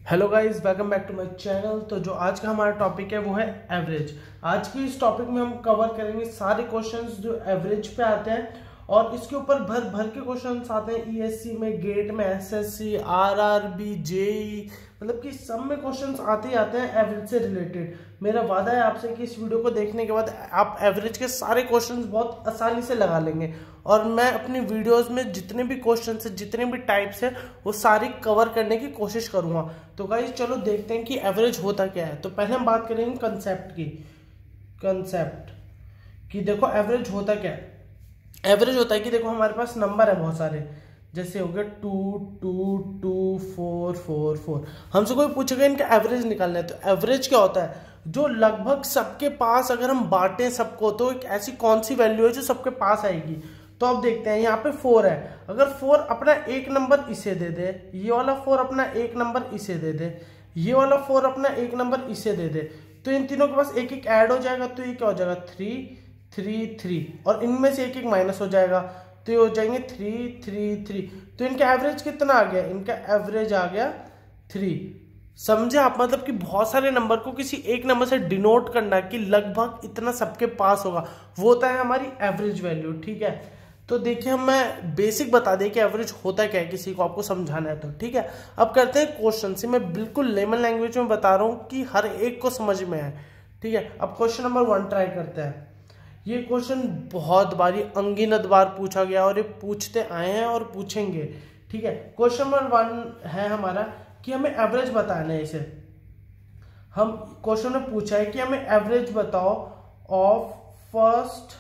Hello guys, welcome back to my channel. तो जो आज का हमारा टॉपिक है वो है एवरेज। आज की इस टॉपिक में हम कवर करेंगे सारे क्वेश्चंस जो एवरेज पे आते हैं और इसके ऊपर भर भर के क्वेश्चंस आते हैं ईएससी में, गेट में, एसएससी, आरआरबी, जेई, मतलब कि सब में क्वेश्चंस आते ही आते हैं एवरेज से रिलेटेड। मेरा वादा है आपसे कि इस वीडियो को देखने के बाद आप एवरेज के सारे क्वेश्चंस बहुत आसानी से लगा लेंगे और मैं अपनी वीडियोस में जितने भी क्वेश्चंस है, जितने भी टाइप्स है, वो सारी कवर करने की कोशिश करूंगा। तो गाइस चलो देखते हैं कि एवरेज होता क्या है। तो पहले हम बात करेंगे कंसेप्ट की देखो एवरेज होता क्या है। एवरेज होता है कि देखो हमारे पास नंबर है बहुत सारे, जैसे हो गए 2 2 2 4 4 4। हमसे कोई पूछेगा इनका एवरेज निकालना है, तो एवरेज क्या होता है? जो लगभग सबके पास, अगर हम बांटें सबको, तो एक ऐसी कौन सी वैल्यू है जो सबके पास आएगी। तो अब देखते हैं, यहाँ पे 4 है। अगर 4 अपना एक नंबर इसे दे दे, ये वाला 4 अपना एक नंबर इसे दे दे, ये वाला 4 अपना एक नंबर इसे दे दे, तो इन तीनों के पास एक एक ऐड हो जाएगा। तो ये क्या हो जाएगा 3 3 3, और इनमें से एक एक माइनस हो जाएगा, तो ये हो जाएंगे 3 3 3। तो इनका एवरेज कितना आ गया? इनका एवरेज आ गया 3। समझे आप? मतलब कि बहुत सारे नंबर को किसी एक नंबर से डिनोट करना कि लगभग इतना सबके पास होगा, वो होता है हमारी एवरेज वैल्यू। ठीक है, तो देखिए हम मैं बेसिक बता दें कि एवरेज होता क्या है, किसी को आपको समझाना है तो। ठीक है, अब करते हैं क्वेश्चन से। मैं बिल्कुल लेमन लैंग्वेज में बता रहा हूँ कि हर एक को समझ में आए। ठीक है, अब क्वेश्चन नंबर 1 ट्राई करते हैं। ये क्वेश्चन बहुत बारी अनगिनत बार पूछा गया और ये पूछते आए हैं और पूछेंगे। ठीक है, क्वेश्चन नंबर 1 है हमारा कि हमें एवरेज बताना है। इसे हम क्वेश्चन में पूछा है कि हमें एवरेज बताओ ऑफ फर्स्ट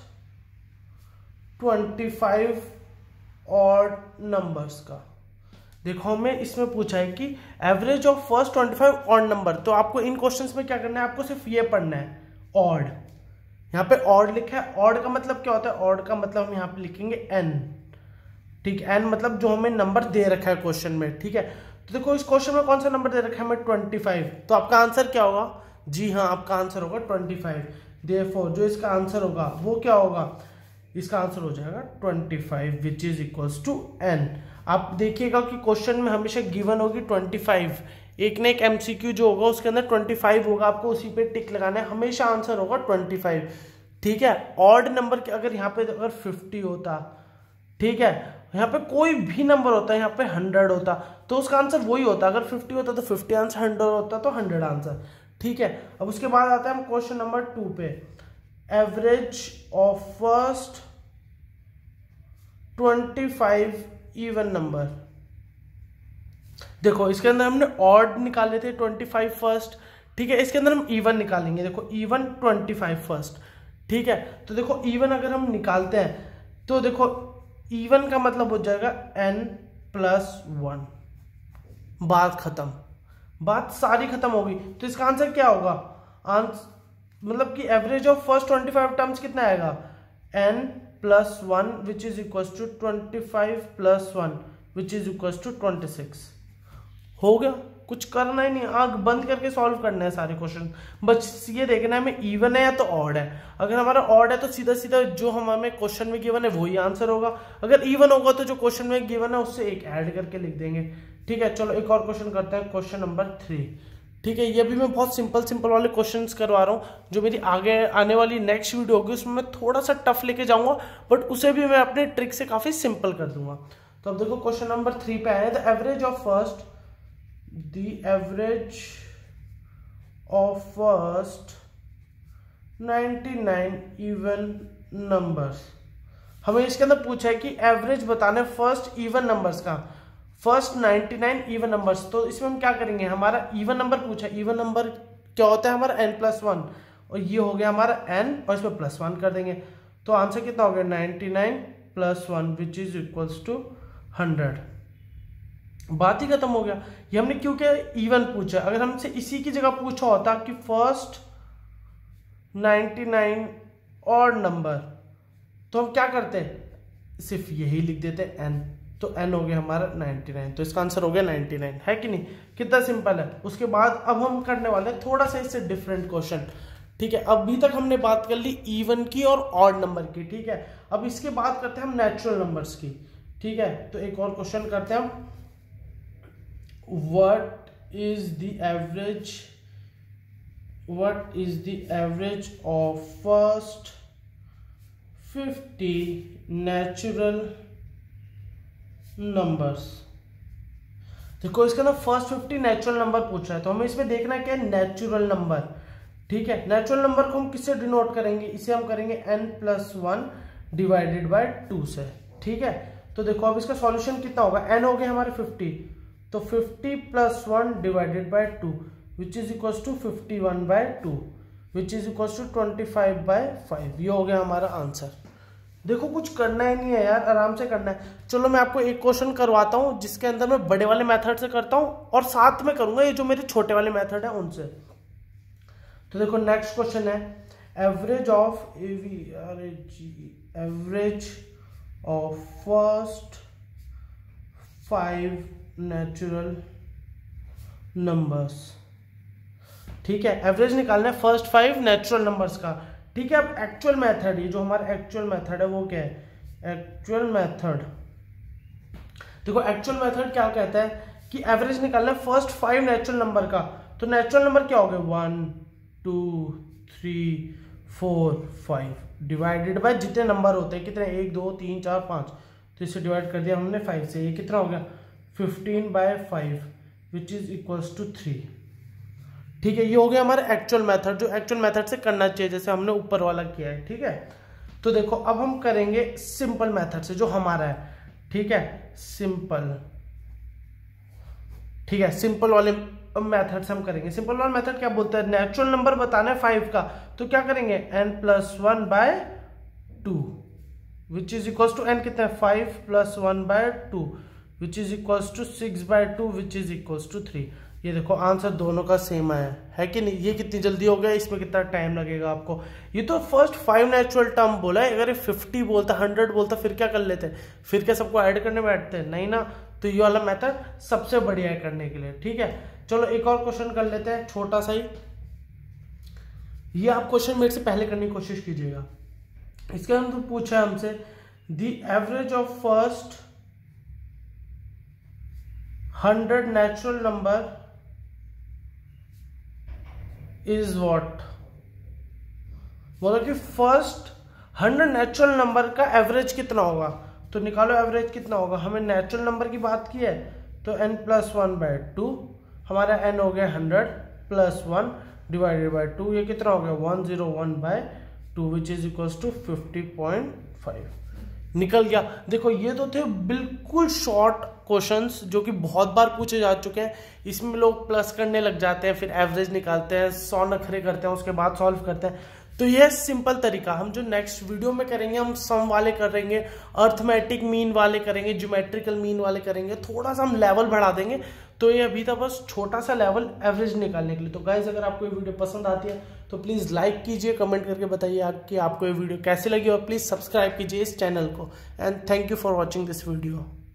25 ऑड नंबर्स का। देखो हमें इसमें पूछा है कि average of first 25 odd number. तो आपको इन क्वेश्चंस में क्या करना है? आपको सिर्फ ये पढ़ना है ऑड। यहाँ पे ऑड लिखा है। ऑड का मतलब क्या होता है? ऑड का मतलब हम यहाँ पे लिखेंगे n। ठीक है, n मतलब जो हमें नंबर दे रखा है क्वेश्चन में। ठीक है, तो देखो इस क्वेश्चन में कौन सा नंबर दे रखा है हमें? 25। तो आपका आंसर क्या होगा? जी हाँ, आपका आंसर होगा 25। देयरफॉर जो इसका आंसर होगा वो क्या होगा? इसका आंसर हो जाएगा 25 which is equals to n। आप देखिएगा कि क्वेश्चन में हमेशा गिवन होगी 25। एक ना एक एमसीक्यू जो होगा उसके अंदर 25 होगा, आपको उसी पे टिक लगाना है, हमेशा आंसर होगा 25। ठीक है, ऑड नंबर के अगर यहाँ पे अगर 50 होता, ठीक है, यहाँ पे कोई भी नंबर होता है, यहाँ पे 100 होता, तो उसका आंसर वही होता। अगर 50 होता तो 50 आंसर, 100 होता तो 100 आंसर। ठीक है, अब उसके बाद आता है हम क्वेश्चन नंबर 2 पे। Average of first 25 even number. देखो इसके अंदर हमने ऑड निकाले थे 25 फर्स्ट। ठीक है, इसके अंदर हम इवन निकालेंगे। देखो इवन 25 फर्स्ट। ठीक है, तो देखो इवन अगर हम निकालते हैं तो देखो इवन का मतलब हो जाएगा n+1। बात खत्म, बात सारी खत्म होगी। तो इसका आंसर क्या होगा? मतलब कि एवरेज ऑफ फर्स्ट 25 टर्म्स कितना आएगा? n+1 which is equal to 25 + 1 which is equal to 26। हो गया, कुछ करना ही नहीं, आंख बंद करके सॉल्व करना है सारे क्वेश्चन। बस ये देखना है हमें इवन है या तो ऑड है। अगर हमारा ऑड है तो सीधा सीधा जो हमें क्वेश्चन में गिवन है वही आंसर होगा। अगर इवन होगा तो जो क्वेश्चन में गिवन है उससे एक ऐड करके लिख देंगे। ठीक है, चलो एक और क्वेश्चन करते हैं, क्वेश्चन नंबर 3। ठीक है, ये भी मैं बहुत सिंपल वाले क्वेश्चंस करवा रहा हूँ। जो मेरी आगे आने वाली नेक्स्ट वीडियो होगी उसमें मैं थोड़ा सा टफ लेके जाऊंगा, बट उसे भी मैं अपने ट्रिक से काफी सिंपल कर दूंगा। तो अब देखो क्वेश्चन नंबर 3 पे आए। The average of first 99 even numbers. हमें इसके अंदर पूछा है कि एवरेज बताना है फर्स्ट इवन नंबर्स का, फर्स्ट 99 इवन नंबर्स। तो इसमें हम क्या करेंगे? हमारा इवन नंबर पूछा, इवन नंबर क्या होता है हमारा? n+1, और ये हो गया हमारा n और इसमें +1 कर देंगे। तो आंसर कितना हो गया? 99 + 1 विच इज इक्वल्स टू 100। बात ही खत्म हो गया। ये हमने क्यों किया? इवन पूछा। अगर हमसे इसी की जगह पूछा होता कि फर्स्ट 99 ऑड नंबर, तो हम क्या करते? सिर्फ यही लिख देते n। तो n हो गया हमारा 99, तो इसका आंसर हो गया 99, है कि नहीं? कितना सिंपल है। उसके बाद अब हम करने वाले हैं थोड़ा सा इससे डिफरेंट क्वेश्चन। ठीक है, अभी तक हमने बात कर ली इवन की और ऑड नंबर की। ठीक है, अब इसके बाद करते हैं हम नेचुरल नंबर्स की। ठीक है, तो एक और क्वेश्चन करते हैं हम। What is the average of first 50 natural numbers। देखो इसका ना फर्स्ट 50 नेचुरल नंबर पूछा है, तो हमें इसमें देखना क्या है, नेचुरल नंबर। ठीक है, नेचुरल नंबर को हम किससे डिनोट करेंगे, इसे हम करेंगे n+1 डिवाइडेड बाय 2 से। ठीक है, तो देखो अब इसका सॉल्यूशन कितना होगा, n हो गया हमारे 50, तो 50 + 1 divided by 2 which is equal to 51/2 which is equal to 25/5। ये हो गया हमारा आंसर। देखो कुछ करना ही नहीं है यार, आराम से करना है। चलो मैं आपको एक क्वेश्चन करवाता हूँ जिसके अंदर मैं बड़े वाले मेथड से करता हूँ और साथ में करूंगा ये जो मेरे छोटे वाले मेथड है उनसे। तो देखो नेक्स्ट क्वेश्चन है, average of first 5 natural numbers. ठीक है, एवरेज निकालना है फर्स्ट 5 नेचुरल नंबर्स का। ठीक है, अब एक्चुअल मेथड, ये जो हमारा एक्चुअल मेथड है वो क्या है, एक्चुअल मेथड। देखो एक्चुअल मेथड क्या कहता है कि एवरेज निकालना है फर्स्ट 5 नेचुरल नंबर का। तो नेचुरल नंबर क्या हो गए, 1 2 3 4 5 डिवाइडेड बाय जितने नंबर होते हैं, कितने 1 2 3 4 5, तो इसे डिवाइड कर दिया हमने 5 से। ये कितना हो गया 15/5 विच इज इक्वल्स टू 3। ठीक है, ये हो गया हमारा एक्चुअल मेथड, जो एक्चुअल मेथड से करना चाहिए जैसे हमने ऊपर वाला किया है। ठीक है, तो देखो अब हम करेंगे सिंपल मेथड से जो हमारा है। ठीक है, सिंपल। ठीक है, सिंपल वाले मेथड से हम करेंगे। सिंपल वाला मेथड क्या बोलता है, नेचुरल नंबर बताना है 5 का, तो क्या करेंगे n+1/2 which is equal to n कितना है 5 + 1/2 which is equal to 6/2 which is equal to 3। ये देखो आंसर दोनों का सेम है कि नहीं। ये कितनी जल्दी हो गया, इसमें कितना टाइम लगेगा आपको। ये तो फर्स्ट 5 नेचुरल टर्म बोला है, अगर ये 50 बोलता 100 बोलता फिर क्या कर लेते, फिर क्या सबको ऐड करने बैठते हैं, नहीं ना। तो ये वाला मेथड सबसे बढ़िया है करने के लिए। ठीक है, चलो एक और क्वेश्चन कर लेते हैं छोटा सा ही। ये आप क्वेश्चन मेरे से पहले करने की कोशिश कीजिएगा। इसके अंदर पूछा है हमसे the average of first 100 natural number is what. बोला कि फर्स्ट 100 नेचुरल नंबर का एवरेज कितना होगा, तो निकालो एवरेज कितना होगा। हमें नेचुरल नंबर की बात की है तो n+1/2, हमारा n हो गया 100 + 1 डिवाइडेड बाय 2, ये कितना हो गया 101/2 विच इज इक्वल टू 50.5। निकल गया। देखो ये तो थे बिल्कुल शॉर्ट क्वेश्चंस जो कि बहुत बार पूछे जा चुके हैं। इसमें लोग प्लस करने लग जाते हैं, फिर एवरेज निकालते हैं, 100 नखरे करते हैं, उसके बाद सॉल्व करते हैं। तो ये सिंपल तरीका। हम जो नेक्स्ट वीडियो में करेंगे, हम सम वाले करेंगे, अर्थमेटिक मीन वाले करेंगे, ज्योमेट्रिकल मीन वाले करेंगे, थोड़ा सा हम लेवल बढ़ा देंगे। तो ये अभी तक बस छोटा सा लेवल एवरेज निकालने के लिए। तो गाइज अगर आपको ये वीडियो पसंद आती है तो प्लीज़ लाइक कीजिए, कमेंट करके बताइए कि आपको ये वीडियो कैसी लगी, और प्लीज़ सब्सक्राइब कीजिए इस चैनल को। And thank you for watching this video.